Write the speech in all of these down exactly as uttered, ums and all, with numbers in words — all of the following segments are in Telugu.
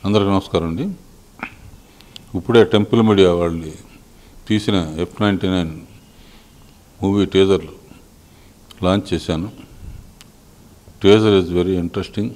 అందరికీ నమస్కారం అండి. ఇప్పుడే టెంపుల్ మీడియా వాళ్ళు తీసిన ఎఫ్ నైంటీ నైన్ మూవీ టీజర్లు లాంచ్ చేశాను. Teaser is very interesting.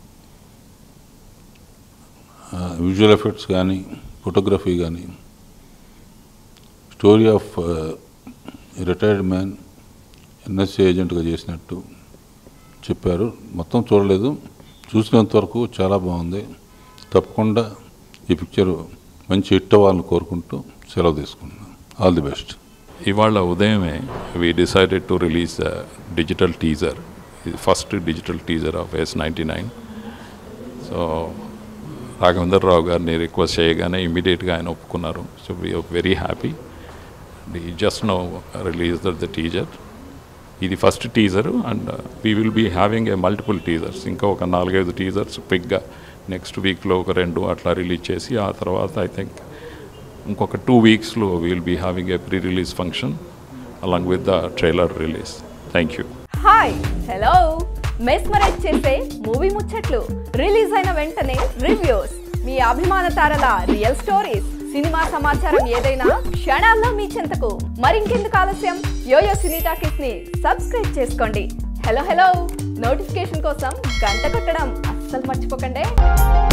Visual effects కానీ, ఫోటోగ్రఫీ కానీ, story of retired man NSC ఏజెంట్గా చేసినట్టు చెప్పారు. మొత్తం చూడలేదు, చూసినంతవరకు చాలా బాగుంది. తప్పకుండా ఈ పిక్చర్ మంచి హిట్ అవ్వాలని కోరుకుంటూ సెలవు తీసుకున్నాను. All the best. ఇవాళ ఉదయమే we decided to release digital teaser, first digital teaser of S ninety nine. So Raghavendra Rao గారిని రిక్వెస్ట్ చేయగానే ఇమీడియట్గా ఆయన ఒప్పుకున్నారు. So we are very happy. We just now release the teaser. ఇది first teaser and we will be having a multiple teasers. ఇంకా ఒక నాలుగైదు టీజర్స్ క్విక్గా నెక్స్ట్ వీక్లో ఒక రెండు అట్లా రిలీజ్ చేసి ఆ తర్వాత ఐ థింక్ ఇంకొక టూ వీక్స్లో will be having a pre release function along with the trailer release. Thank you. Hi, hello. Mesmerize చేసే మూవీ ముచ్చట్లు, రిలీజ్ అయిన వెంటనే రివ్యూస్, మీ అభిమాన తారల రియల్ స్టోరీస్, సినిమా సమాచారం ఏదైనా క్షణాల్లో మీ చెంతకు. మరింకెందుకు ఆలస్యం, యోయో సినీ టాకీస్ ని సబ్స్క్రైబ్ చేసుకోండి. హలో హలో నోటిఫికేషన్ కోసం గంట కొట్టడం అస్సలు మర్చిపోకండి.